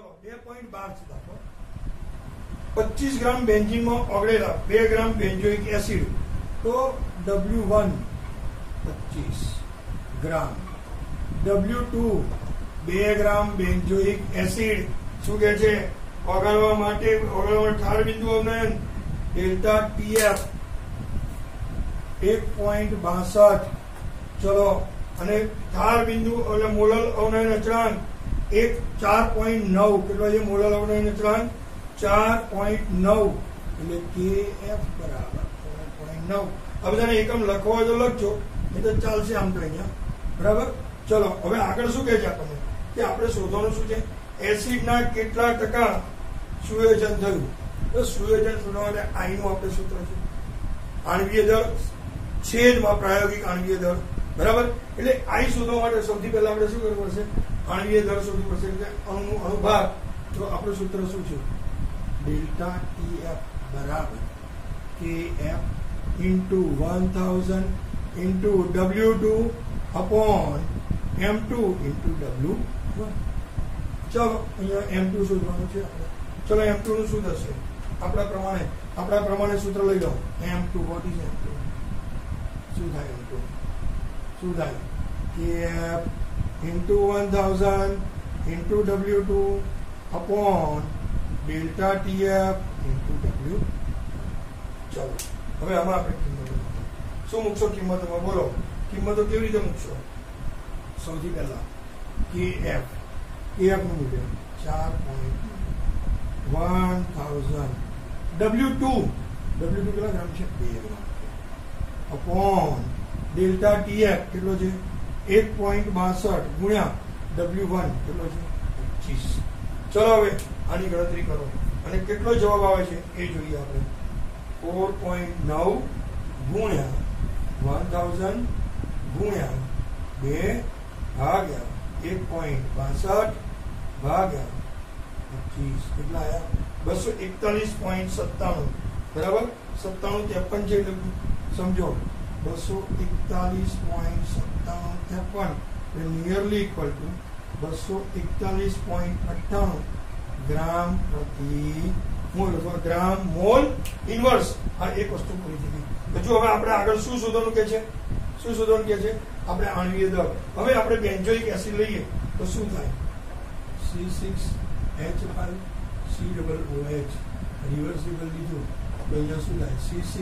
2.12 છે દાખલો 25 ગ્રામ બેન્ઝીન માં ઓગળેલા 2 ગ્રામ બેન્ઝોઇક એસિડ તો W1 25 ગ્રામ W2 2 ગ્રામ બેન્ઝોઇક એસિડ શું કહે છે ઓગળવા માટે ઠાર બિંદુ અવનયન ડેલ્ટા TF 1.62 ચલો અને ઠાર બિંદુ એટલે મોલલ અવનયન અચળાંક 4.9 કેટલો છે મોલલ અવનયન અચળાંક 4.9 એટલે KF બરાબર 4.9 આ બધાને એકમ લખવો હોય તો લખજો એ તો ચાલશે આમ તો અહીંયા બરાબર ચલો હવે આગળ શું કહે છે આપણને કે આપણે શોધવાનું શું છે એસિડના કેટલા ટકા સુયોજન થયું તો સુયોજન શોધવા માટે I નું આપણે સૂત્ર છે આણ્વીય દળ છેદમાં પ્રાયોગિક આણ્વીય દળ બરાબર એટલે I શોધવા માટે સૌથી પહેલા આપણે શું કરવું પડશે આણ્વીય દળ શોધવું પડશે એટલે અણુભાગ તો આપણું સૂત્ર શું છે ડેલ્ટા TF બરાબર KF into 1000 into W2 upon M2 into W1 ચલો અહીંયા M2 શોધવાનું છે આપણે ચલો M2 નું શું થશે આપણા પ્રમાણે સૂત્ર લઈ લો M2 what is M2 શું થાય M2 શું થાય KF into 1000 into W2 upon delta TF into W ચલો હવે આમાં આપણે કિંમતો શું મૂકશો કિંમતોમાં બોલો કિંમતો કેવી રીતે મૂકશો સૌથી પહેલા KF નું મૂલ્ય 4.1000 W2 કેટલા ગ્રામ છે 2 ગ્રામ અપોન ડેલ્ટા TF કેટલો છે 1.62 ગુણ્યા W1 કેટલો છે 25 ચલો હવે આની ગણતરી કરો અને કેટલો જવાબ આવે છે એ જોઈએ આપણે 4.9 ગુણ્યા 1000 ગુણ્યા 2 ભાગ્યા 1.62 ભાગ્યા 25 કેટલા આયા 241.97 બરાબર 97 53 છે એટલે સમજો 241.97 નિયરલી ઇક્વલ ટુ 241.98 ગ્રામ પ્રતિ મોલ અથવા ગ્રામ મોલ ઇન્વર્સ આ એક વસ્તુ પૂરી થઈ ગઈ જો હવે આપણે આગળ શું શોધવાનું કે છે આપણે આણ્વીય દળ હવે આપણે બેન્ઝોઇક એસિડ લઈએ તો શું થાય C6H5COOH રિવર્સિબલ લીધું તો અહીંયા શું થાય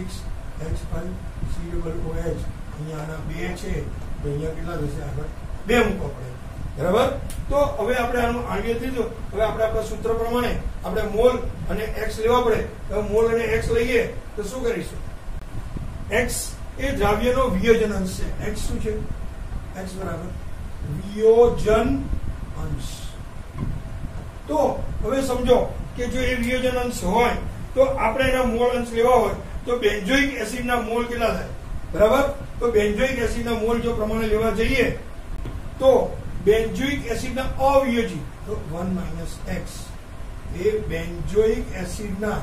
C6H5COOH અહીંયા આના 2 છે તો અહીંયા કેટલા થશે આગળ 2 મૂકવા પડે બરાબર તો હવે આપણે આનું આણ્વીય લીધું હવે આપણે આપણા સૂત્ર પ્રમાણે આપણે મોલ અને x લેવા પડે તો મોલ અને x લઈએ તો શું કરીશું x એ દ્રાવ્યનો વિયોજન અંશ છે x શું છે x બરાબર વિયોજન અંશ તો હવે સમજો કે જો એ વિયોજન અંશ હોય તો આપણે એના મોલ અંશ લેવા હોય તો બેન્ઝોઇક એસિડના મોલ કેટલા થાય બરાબર તો બેન્ઝોઇક એસિડના મોલ જો પ્રમાણે લેવા જઈએ તો બેન્ઝોઇક એસિડના અવિયોજિત તો 1 - x એ બેન્ઝોઇક એસિડના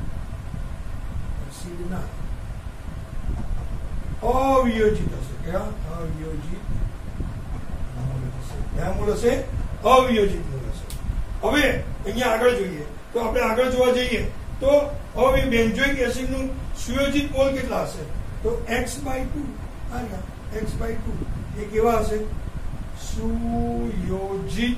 અવિયોજિત હશે ક્યાં અવિયોજિત મોલ હશે અવિયોજિત મોલ હશે હવે અહીંયા આગળ જોઈએ તો આપણે આગળ જોવા જઈએ તો હવે બેન્ઝોઇક એસિડનું સુયોજિત મોલ કેટલા હશે તો x/2 x/2 એ કેવા હશે સુયોજિત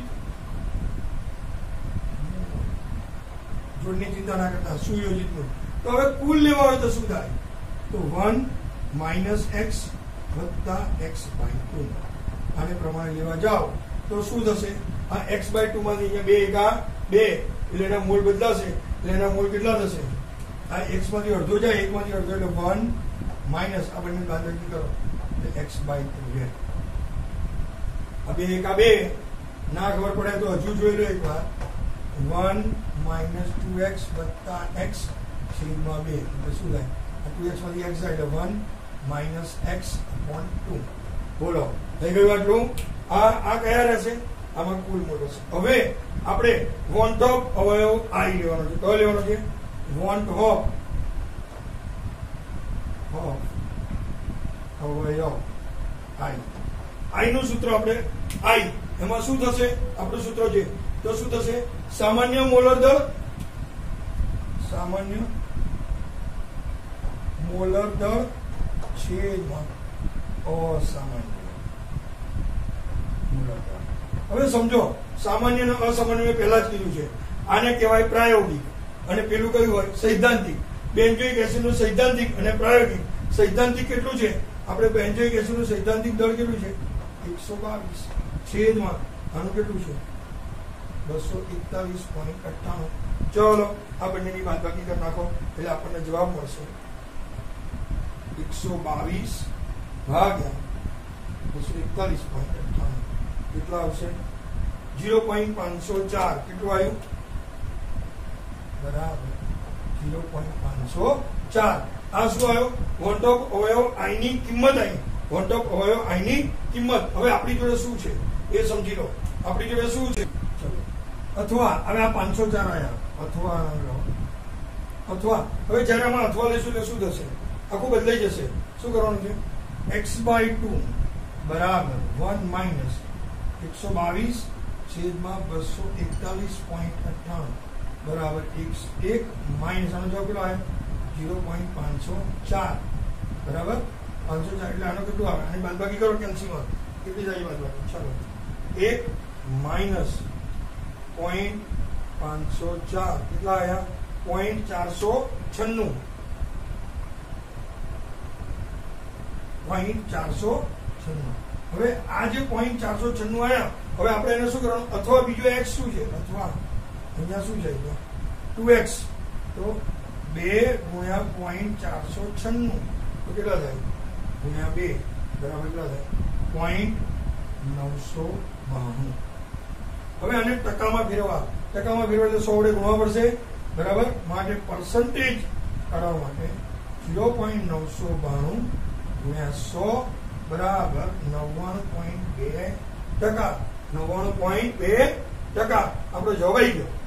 જોડની ચિંતા ના કરતા સુયોજિત મોલ તો હવે કુલ લેવા હોય તો શું થાય તો 1 - x + x/2 આને પ્રમાણે લેવા જાઓ તો શું થશે આ x/2 માંથી અહીંયા 2 એટલે એના મોલ બદલાશે એટલે એના મોલ કેટલા થશે આ x માંથી અડધો જાય 1 માંથી અડધો એટલે 1 માઈનસ આ બંને બાદબાકી કરો એટલે x/2 રહે આ 2 ના ખબર પડે તો હજુ જોઈ લો એકવાર 1 - 2x + x છેદમાં 2 એટલે શું થાય આ 2x માંથી x જાય એટલે 1 - x/2 બોલો થઈ ગયું આટલું આ કયા રહેશે આમાં કુલ મોલ હશે હવે આપણે વોન્ટ ઓફ અવયવ I લેવાનો છે કયો લેવાનો છે વોન્ટ ઓફ અવયવ I નું સૂત્ર આપણે I એમાં શું થશે આપણું સૂત્ર છે તો શું થશે? સામાન્ય મોલર દળ, સામાન્ય મોલર દળ છેદમાં અસામાન્ય મોલર દળ. હવે સમજો, સામાન્ય અને અસામાન્ય મેં પહેલા જ કીધું છે. આને કહેવાય પ્રાયોગિક અને પેલું કયું હોય? સૈદ્ધાંતિક. બેન્ઝોઇક એસિડનું સૈદ્ધાંતિક અને પ્રાયોગિક. સૈદ્ધાંતિક કેટલું છે? આપણે બેન્ઝોઇક એસિડનું સૈદ્ધાંતિક દળ કેટલું છે? 122 છેદમાં આનું કેટલું છે? 241.98. ચલો આ બંનેની બાદબાકી કરી નાખો એટલે આપણને જવાબ મળશે 122 ભાગ્યા 241.98. કેટલા આવશે? 0.504. કેટલું આવ્યું? બરાબર 0.504. આ શું આવ્યો? વોન્ટ ઓફ અવયવ આઈ ની કિંમત આવી. વોન્ટ ઓફ અવયવ આઈ ની કિંમત. હવે આપણી જોડે શું છે એ સમજી લો. આપણી જોડે શું છે? ચલો અથવા હવે આ 504 આવ્યા. અથવા હવે જયારે આમાં અથવા લેશું એટલે શું થશે? આખું બદલાઈ જશે. શું કરવાનું છે? x/2 બરાબર 1 માઇનસ 122 છેદમાં 241.98 બરાબર 1 માઇનસ આનો જવાબ કેટલો આવે? 0.504 બરાબર 504. એટલે આનો કેટલું આવે? આની બાદબાકી કરો કેલ્સીમાં. કેટલી જાય બાદબાકી? ચલો 1 માઇનસ 0.504 કેટલા આવ્યા? 0.496. 0.496. હવે આ જે 0.496 આવ્યા, હવે આપણે એને શું કરવાનું? અથવા બીજો x શું છે? અથવા અહીંયા શું છે? 2x. તો 2 ગુણ્યા 0.496 તો કેટલા થાય? ગુણ્યા 2 બરાબર કેટલા થાય? 0.992. હવે આને ટકામાં ફેરવા. ટકામાં ફેરવા એટલે 100 વડે ગુણવા પડશે બરાબર. માટે પર્સન્ટેજ કાઢવા માટે 0.992 ગુણ્યા 100 બરાબર 99.2%. 99.2% આપણો જવાબ આવી ગયો.